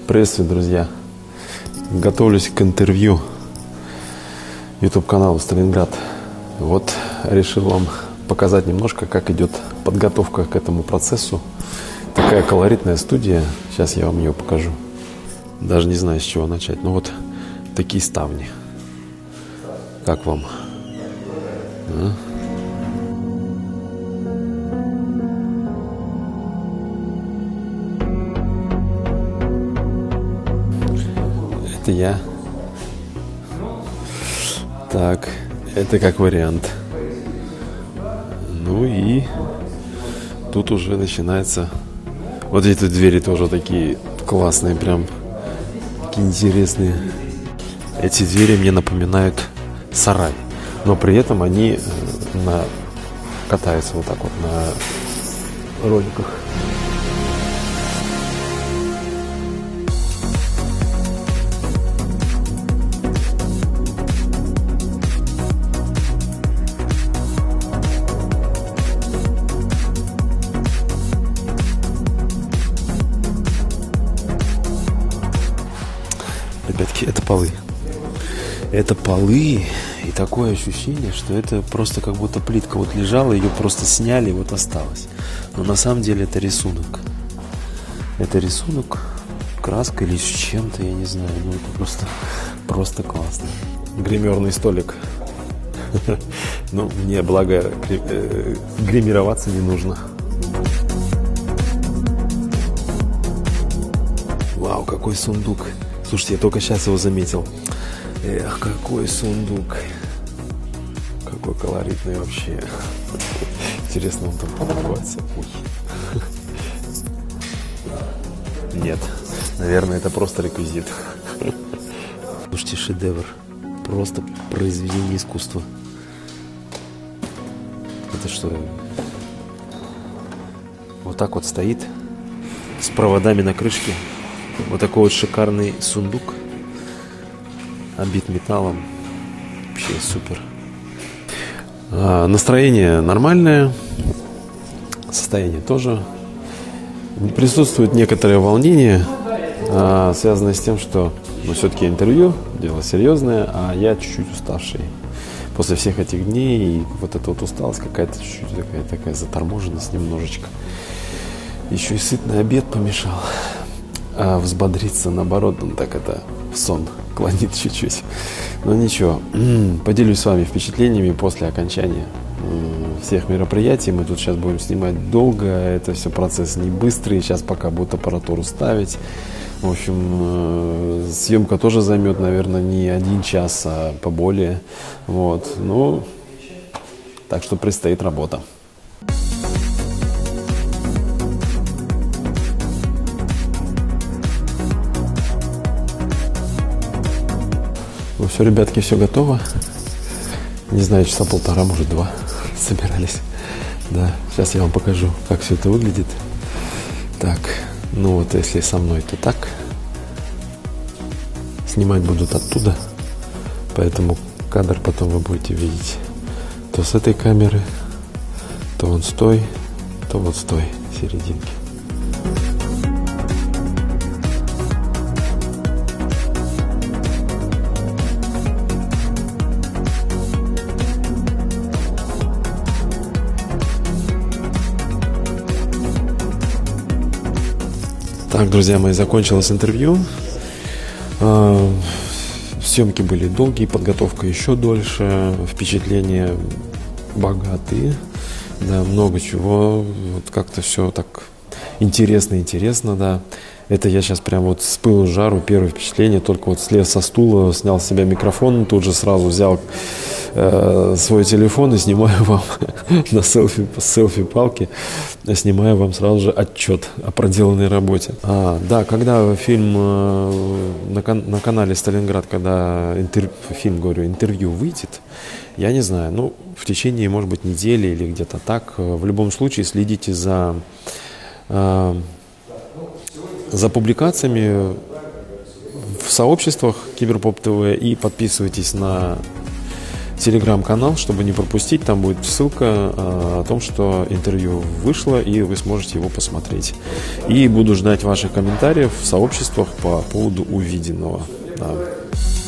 Приветствую, друзья! Готовлюсь к интервью YouTube-каналу Сталинград. Вот решил вам показать немножко, как идет подготовка к этому процессу. Такая колоритная студия. Сейчас я вам ее покажу. Даже не знаю, с чего начать. Ну вот такие ставни. Как вам? А? Это я. Так, это как вариант. Ну и тут уже начинается. Вот эти двери тоже такие классные, прям такие интересные. Эти двери мне напоминают сарай, но при этом они катаются вот так вот на роликах. Ребятки, это полы. Это полы, и такое ощущение, что это просто как будто плитка вот лежала, ее просто сняли, и вот осталось. Но на самом деле это рисунок. Это рисунок, краска или с чем-то, я не знаю. Ну это просто классно. Гримерный столик. Ну, мне, благо, гримироваться не нужно. Вау, какой сундук. Слушайте, я только сейчас его заметил. Эх, какой сундук. Какой колоритный вообще. Интересно, он там поднимается. Нет, наверное, это просто реквизит. Слушайте, шедевр. Просто произведение искусства. Это что? Вот так вот стоит. С проводами на крышке. Вот такой вот шикарный сундук. Обит металлом. Вообще супер. Настроение нормальное. Состояние тоже. Присутствует некоторое волнение, связанное с тем, что все-таки интервью, дело серьезное, а я чуть-чуть уставший. После всех этих дней и вот эта вот усталость какая-то чуть-чуть такая заторможенность немножечко. Еще и сытный обед помешал. А взбодриться, наоборот, так это в сон клонит чуть-чуть. Но ничего, поделюсь с вами впечатлениями после окончания всех мероприятий. Мы тут сейчас будем снимать долго, это все процесс не быстрый. Сейчас пока будут аппаратуру ставить. В общем, съемка тоже займет, наверное, не 1 час, а поболее. Вот, ну, так что предстоит работа. Ну все, ребятки, все готово. Не знаю, часа 1,5, может 2 собирались. Да, сейчас я вам покажу, как все это выглядит. Так, ну вот если со мной, то так. Снимать будут оттуда. Поэтому кадр потом вы будете видеть то с этой камеры, то вон с той, то вот с той серединки. Так, друзья мои, закончилось интервью. Съемки были долгие, подготовка еще дольше, впечатления богатые, да, много чего, вот как-то все так интересно, да. Это я сейчас прям вот с пылу с жару, первое впечатление, только вот слез со стула, снял с себя микрофон, тут же сразу взял свой телефон и снимаю вам на селфи-палке, снимаю вам сразу же отчет о проделанной работе. Да, когда фильм на канале Сталинград, когда интервью выйдет, я не знаю, ну, в течение, может быть, недели или где-то так. В любом случае следите за публикациями в сообществах Киберпоп ТВ и подписывайтесь на телеграм-канал, чтобы не пропустить. Там будет ссылка о том, что интервью вышло, и вы сможете его посмотреть. И буду ждать ваших комментариев в сообществах по поводу увиденного. Да.